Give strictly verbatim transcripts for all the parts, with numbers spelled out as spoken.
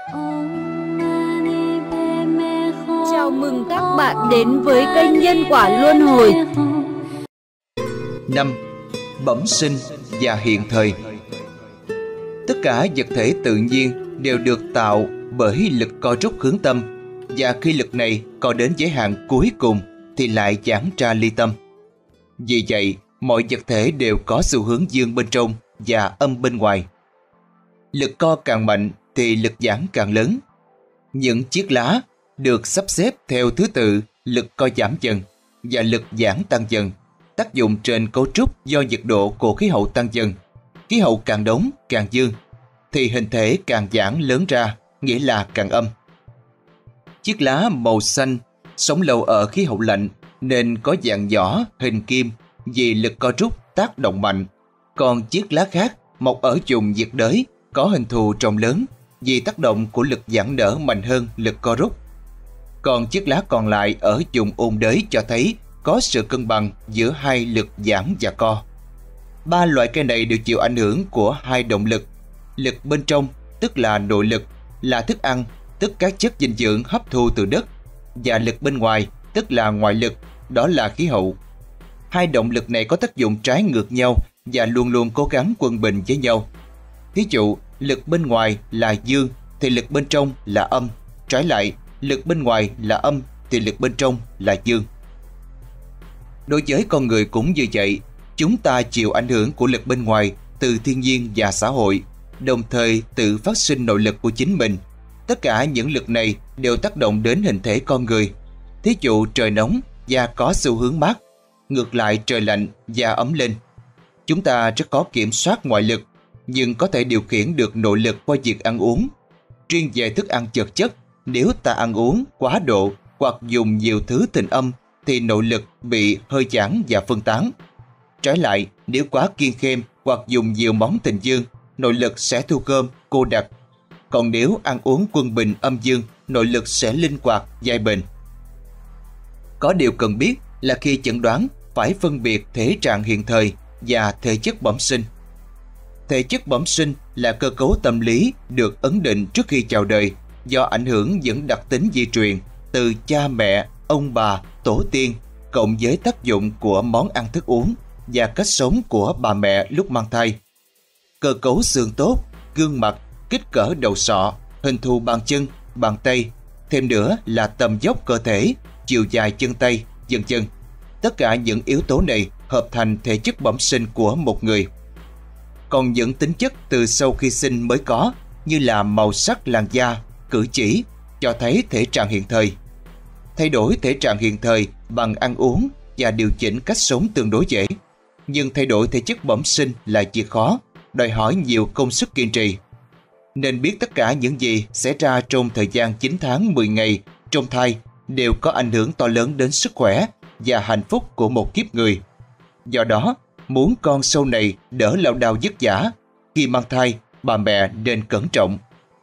Chào mừng các bạn đến với kênh Nhân Quả Luân Hồi. Năm. Bẩm sinh và hiện thời. Tất cả vật thể tự nhiên đều được tạo bởi lực co rút hướng tâm, và khi lực này co đến giới hạn cuối cùng thì lại giãn ra ly tâm. Vì vậy, mọi vật thể đều có xu hướng dương bên trong và âm bên ngoài. Lực co càng mạnh thì lực giãn càng lớn. Những chiếc lá được sắp xếp theo thứ tự lực co giảm dần và lực giãn tăng dần, tác dụng trên cấu trúc do nhiệt độ của khí hậu tăng dần. Khí hậu càng nóng càng dương thì hình thể càng giãn lớn ra, nghĩa là càng âm. Chiếc lá màu xanh sống lâu ở khí hậu lạnh nên có dạng nhỏ, hình kim vì lực co rút tác động mạnh. Còn chiếc lá khác mọc ở vùng nhiệt đới có hình thù trông lớn vì tác động của lực giãn nở mạnh hơn lực co rút. Còn chiếc lá còn lại ở vùng ôn đới cho thấy có sự cân bằng giữa hai lực giãn và co. Ba loại cây này đều chịu ảnh hưởng của hai động lực. Lực bên trong, tức là nội lực, là thức ăn, tức các chất dinh dưỡng hấp thu từ đất, và lực bên ngoài, tức là ngoại lực, đó là khí hậu. Hai động lực này có tác dụng trái ngược nhau và luôn luôn cố gắng quân bình với nhau. Ví dụ, lực bên ngoài là dương thì lực bên trong là âm, trái lại, lực bên ngoài là âm thì lực bên trong là dương. Đối với con người cũng như vậy, chúng ta chịu ảnh hưởng của lực bên ngoài từ thiên nhiên và xã hội, đồng thời tự phát sinh nội lực của chính mình. Tất cả những lực này đều tác động đến hình thể con người. Thí dụ trời nóng và có xu hướng mát, ngược lại trời lạnh và ấm lên. Chúng ta rất khó kiểm soát ngoại lực, nhưng có thể điều khiển được nội lực qua việc ăn uống. Riêng về thức ăn vật chất, nếu ta ăn uống quá độ hoặc dùng nhiều thứ tình âm thì nội lực bị hơi giãn và phân tán. Trái lại, nếu quá kiêng khem hoặc dùng nhiều món tình dương, nội lực sẽ thu gom, cô đặc. Còn nếu ăn uống quân bình âm dương, nội lực sẽ linh hoạt, dài bền. Có điều cần biết là khi chẩn đoán phải phân biệt thể trạng hiện thời và thể chất bẩm sinh. Thể chất bẩm sinh là cơ cấu tâm lý được ấn định trước khi chào đời do ảnh hưởng những đặc tính di truyền từ cha mẹ, ông bà, tổ tiên, cộng với tác dụng của món ăn thức uống và cách sống của bà mẹ lúc mang thai. Cơ cấu xương tốt, gương mặt, kích cỡ đầu sọ, hình thù bàn chân, bàn tay, thêm nữa là tầm dốc cơ thể, chiều dài chân tay, vân vân. Tất cả những yếu tố này hợp thành thể chất bẩm sinh của một người. Còn những tính chất từ sau khi sinh mới có, như là màu sắc làn da, cử chỉ, cho thấy thể trạng hiện thời. Thay đổi thể trạng hiện thời bằng ăn uống và điều chỉnh cách sống tương đối dễ. Nhưng thay đổi thể chất bẩm sinh là việc khó, đòi hỏi nhiều công sức kiên trì. Nên biết tất cả những gì xảy ra trong thời gian chín tháng mười ngày trong thai đều có ảnh hưởng to lớn đến sức khỏe và hạnh phúc của một kiếp người. Do đó, muốn con sau này đỡ lao đao vất vả, khi mang thai, bà mẹ nên cẩn trọng.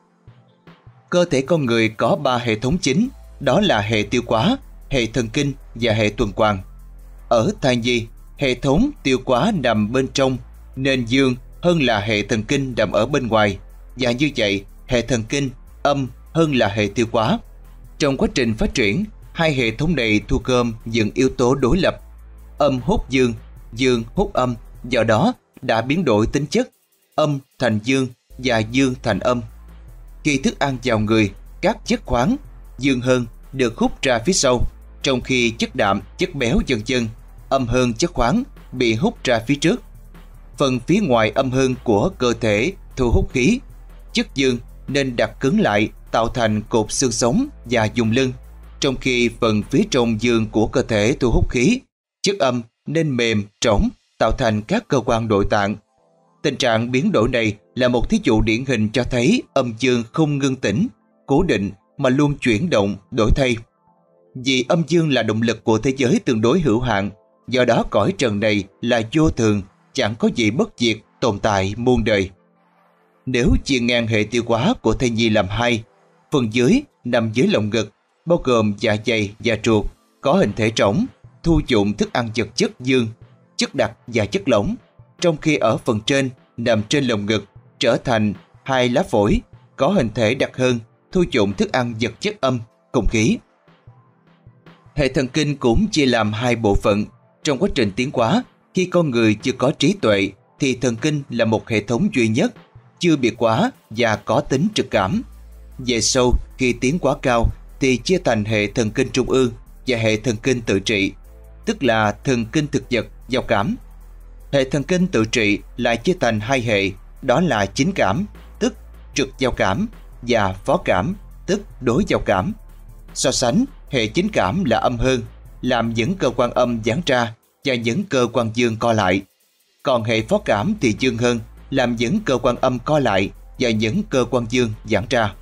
Cơ thể con người có ba hệ thống chính, đó là hệ tiêu hóa, hệ thần kinh và hệ tuần hoàn. Ở thai nhi, hệ thống tiêu hóa nằm bên trong nên dương hơn là hệ thần kinh nằm ở bên ngoài, và như vậy hệ thần kinh âm hơn là hệ tiêu hóa. Trong quá trình phát triển, hai hệ thống này thu gom những yếu tố đối lập, âm hút dương, dương hút âm, do đó đã biến đổi tính chất, âm thành dương và dương thành âm. Khi thức ăn vào người, các chất khoáng dương hơn được hút ra phía sau, trong khi chất đạm, chất béo vân vân âm hơn chất khoáng bị hút ra phía trước. Phần phía ngoài âm hơn của cơ thể thu hút khí, chất dương nên đặt cứng lại tạo thành cột xương sống và vùng lưng, trong khi phần phía trong dương của cơ thể thu hút khí, chất âm nên mềm, trống tạo thành các cơ quan nội tạng. Tình trạng biến đổi này là một thí dụ điển hình cho thấy âm dương không ngưng tĩnh, cố định mà luôn chuyển động, đổi thay. Vì âm dương là động lực của thế giới tương đối hữu hạn, do đó cõi trần này là vô thường, chẳng có gì bất diệt, tồn tại muôn đời. Nếu chia ngang hệ tiêu hóa của thai nhi làm hai, phần dưới nằm dưới lồng ngực, bao gồm dạ dày và ruột, có hình thể trống, thu dụng thức ăn vật chất dương, chất đặc và chất lỏng, trong khi ở phần trên nằm trên lồng ngực trở thành hai lá phổi, có hình thể đặc hơn thu trộm thức ăn vật chất âm, không khí. Hệ thần kinh cũng chia làm hai bộ phận. Trong quá trình tiến hóa, khi con người chưa có trí tuệ thì thần kinh là một hệ thống duy nhất, chưa biệt hóa và có tính trực cảm. Về sau, khi tiến hóa cao thì chia thành hệ thần kinh trung ương và hệ thần kinh tự trị, tức là thần kinh thực vật, giao cảm. Hệ thần kinh tự trị lại chia thành hai hệ, đó là chính cảm, tức trực giao cảm, và phó cảm, tức đối giao cảm. So sánh, hệ chính cảm là âm hơn, làm những cơ quan âm giãn ra và những cơ quan dương co lại. Còn hệ phó cảm thì dương hơn, làm những cơ quan âm co lại và những cơ quan dương giãn ra.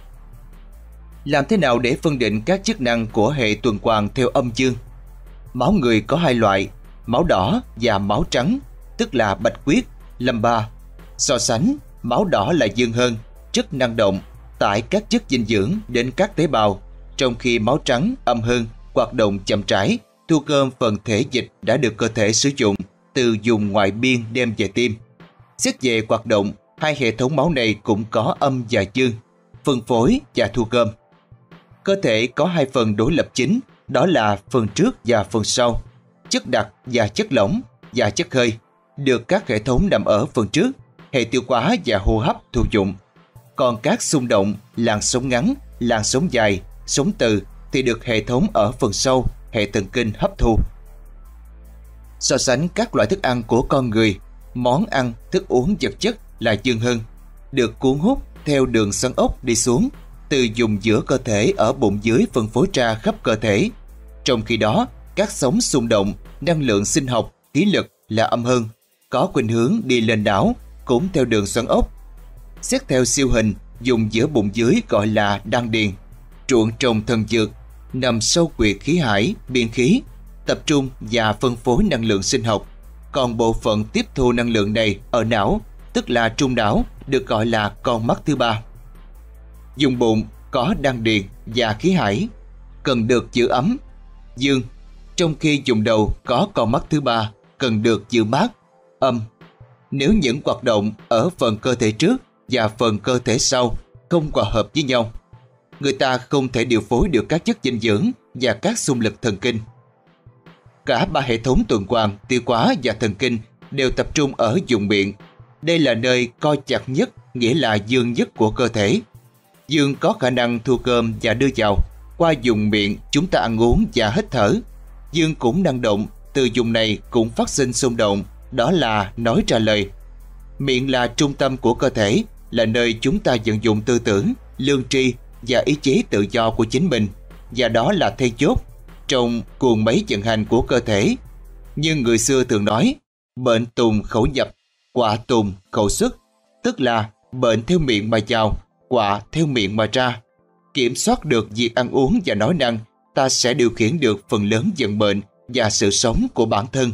Làm thế nào để phân định các chức năng của hệ tuần hoàn theo âm dương? Máu người có hai loại, máu đỏ và máu trắng, tức là bạch huyết, lâm ba. So sánh, máu đỏ là dương hơn, rất năng động, tải các chất dinh dưỡng đến các tế bào, trong khi máu trắng âm hơn, hoạt động chậm rãi, thu gom phần thể dịch đã được cơ thể sử dụng từ vùng ngoại biên đem về tim. Xét về hoạt động, hai hệ thống máu này cũng có âm và dương, phân phối và thu gom. Cơ thể có hai phần đối lập chính, đó là phần trước và phần sau, chất đặc và chất lỏng và chất hơi, được các hệ thống nằm ở phần trước, hệ tiêu hóa và hô hấp thu dụng. Còn các xung động, làn sóng ngắn, làn sóng dài, sóng từ thì được hệ thống ở phần sau, hệ thần kinh hấp thu. So sánh các loại thức ăn của con người, món ăn, thức uống vật chất là dương hơn, được cuốn hút theo đường xoắn ốc đi xuống, từ vùng giữa cơ thể ở bụng dưới phân phối ra khắp cơ thể. Trong khi đó, các sóng xung động, năng lượng sinh học, khí lực là âm hơn, có khuynh hướng đi lên não, cũng theo đường xoắn ốc. Xét theo siêu hình, vùng giữa bụng dưới gọi là đan điền, ruộng trồng thần dược, nằm sâu quyệt khí hải, biên khí, tập trung và phân phối năng lượng sinh học. Còn bộ phận tiếp thu năng lượng này ở não, tức là trung não, được gọi là con mắt thứ ba. Vùng bụng có đan điền và khí hải, cần được giữ ấm, dương, trong khi vùng đầu có con mắt thứ ba, cần được giữ mát, âm. Nếu những hoạt động ở phần cơ thể trước và phần cơ thể sau không hòa hợp với nhau, người ta không thể điều phối được các chất dinh dưỡng và các xung lực thần kinh. Cả ba hệ thống tuần hoàn, tiêu hóa và thần kinh đều tập trung ở vùng miệng. Đây là nơi co chặt nhất, nghĩa là dương nhất của cơ thể. Dương có khả năng thu gom và đưa vào. Qua vùng miệng chúng ta ăn uống và hít thở. Dương cũng năng động, từ vùng này cũng phát sinh xung động, đó là nói ra lời. Miệng là trung tâm của cơ thể, là nơi chúng ta vận dụng tư tưởng, lương tri và ý chí tự do của chính mình, và đó là then chốt trong cuồng máy vận hành của cơ thể. Nhưng người xưa thường nói, bệnh tùng khẩu nhập, quạ tùng khẩu xuất, tức là bệnh theo miệng mà vào, quạ theo miệng mà ra. Kiểm soát được việc ăn uống và nói năng, ta sẽ điều khiển được phần lớn vận mệnh và sự sống của bản thân.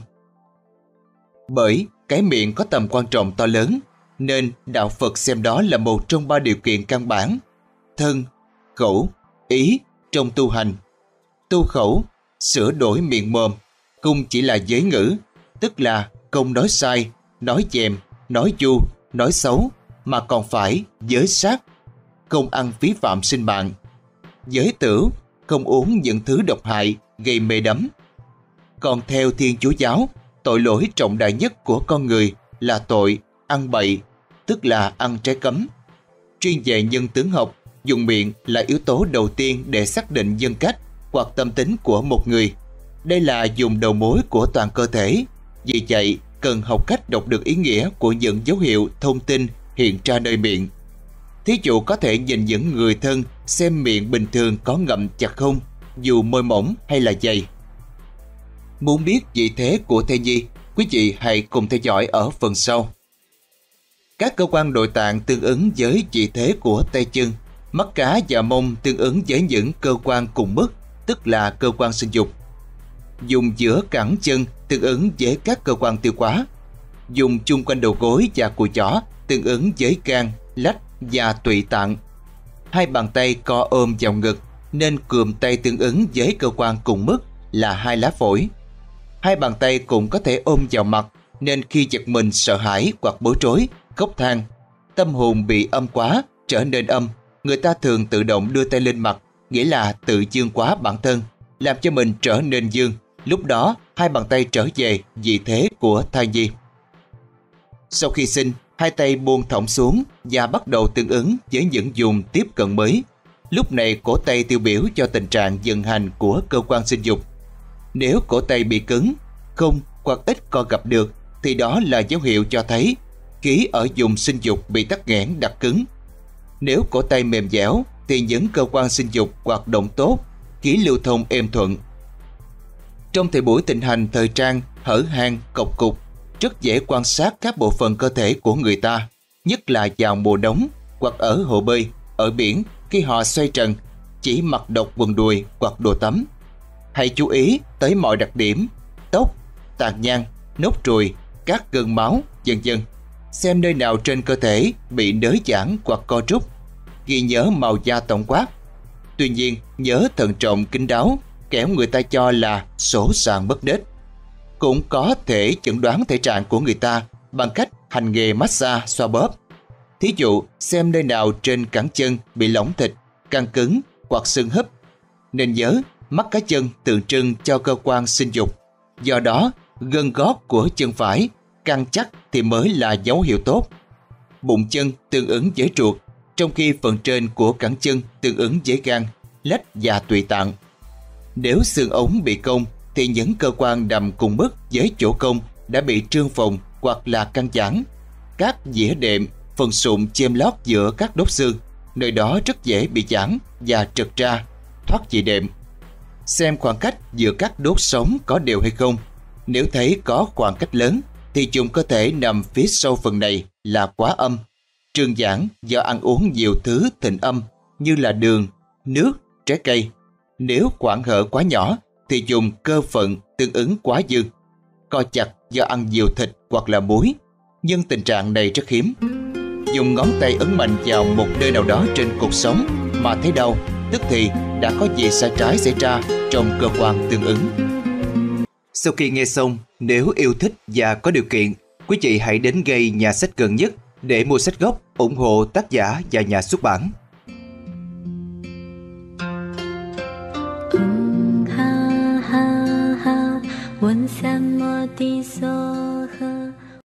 Bởi cái miệng có tầm quan trọng to lớn, nên đạo Phật xem đó là một trong ba điều kiện căn bản: thân, khẩu, ý trong tu hành. Tu khẩu, sửa đổi miệng mồm, không chỉ là giới ngữ, tức là không nói sai, nói chèm, nói chu, nói xấu, mà còn phải giới sát, không ăn phí phạm sinh mạng. Giới tửu, không uống những thứ độc hại, gây mê đắm. Còn theo Thiên Chúa giáo, tội lỗi trọng đại nhất của con người là tội ăn bậy, tức là ăn trái cấm. Chuyên về nhân tướng học, dùng miệng là yếu tố đầu tiên để xác định nhân cách hoặc tâm tính của một người. Đây là dùng đầu mối của toàn cơ thể. Vì vậy, cần học cách đọc được ý nghĩa của những dấu hiệu thông tin hiện ra nơi miệng. Thí dụ có thể nhìn những người thân xem miệng bình thường có ngậm chặt không, dù môi mỏng hay là dày. Muốn biết vị thế của thai nhi, quý vị hãy cùng theo dõi ở phần sau. Các cơ quan nội tạng tương ứng với vị thế của tay chân, mắt cá và mông tương ứng với những cơ quan cùng mức, tức là cơ quan sinh dục. Dùng giữa cẳng chân tương ứng với các cơ quan tiêu hóa. Dùng chung quanh đầu gối và cùi chỏ tương ứng với gan, lách và tụy tạng. Hai bàn tay co ôm vào ngực nên cườm tay tương ứng với cơ quan cùng mức là hai lá phổi. Hai bàn tay cũng có thể ôm vào mặt nên khi giật mình sợ hãi hoặc bối rối, khóc than, tâm hồn bị âm quá trở nên âm, người ta thường tự động đưa tay lên mặt, nghĩa là tự dương quá bản thân, làm cho mình trở nên dương. Lúc đó, hai bàn tay trở về vị thế của thai nhi. Sau khi sinh, hai tay buông thõng xuống và bắt đầu tương ứng với những vùng tiếp cận mới. Lúc này cổ tay tiêu biểu cho tình trạng vận hành của cơ quan sinh dục. Nếu cổ tay bị cứng, không hoặc ít co gặp được thì đó là dấu hiệu cho thấy khí ở vùng sinh dục bị tắc nghẽn đặc cứng. Nếu cổ tay mềm dẻo thì những cơ quan sinh dục hoạt động tốt, khí lưu thông êm thuận. Trong thời buổi thịnh hành thời trang, hở hang, cộc cục, rất dễ quan sát các bộ phận cơ thể của người ta, nhất là vào mùa đông hoặc ở hồ bơi, ở biển khi họ xoay trần, chỉ mặc độc quần đùi hoặc đồ tắm. Hãy chú ý tới mọi đặc điểm, tóc, tàn nhang, nốt ruồi, các gân máu, vân vân. Xem nơi nào trên cơ thể bị nới giãn hoặc co rút. Ghi nhớ màu da tổng quát. Tuy nhiên, nhớ thận trọng kín đáo, kẻo người ta cho là sổ sàng mất đết. Cũng có thể chẩn đoán thể trạng của người ta bằng cách hành nghề massage xoa bóp. Thí dụ, xem nơi nào trên cẳng chân bị lỏng thịt, căng cứng hoặc sưng húp. Nên nhớ, mắt cá chân tượng trưng cho cơ quan sinh dục. Do đó, gân gót của chân phải căng chắc thì mới là dấu hiệu tốt. Bụng chân tương ứng với ruột, trong khi phần trên của cẳng chân tương ứng với gan, lách và tụy tạng. Nếu xương ống bị cong thì những cơ quan nằm cùng mức với chỗ cong đã bị trương phồng hoặc là căng giãn. Các dĩa đệm, phần sụn chêm lót giữa các đốt xương, nơi đó rất dễ bị giãn và trật ra, thoát vị đệm. Xem khoảng cách giữa các đốt sống có đều hay không. Nếu thấy có khoảng cách lớn thì chúng có thể nằm phía sau phần này là quá âm, trương giãn do ăn uống nhiều thứ thịnh âm như là đường, nước, trái cây. Nếu khoảng hở quá nhỏ thì dùng cơ phận tương ứng quá dư, co chặt do ăn nhiều thịt hoặc là muối, nhưng tình trạng này rất hiếm. Dùng ngón tay ấn mạnh vào một nơi nào đó trên cột sống mà thấy đau, tức thì đã có gì sai trái xảy ra trong cơ quan tương ứng. Sau khi nghe xong, nếu yêu thích và có điều kiện, quý chị hãy đến ngay nhà sách gần nhất để mua sách gốc, ủng hộ tác giả và nhà xuất bản.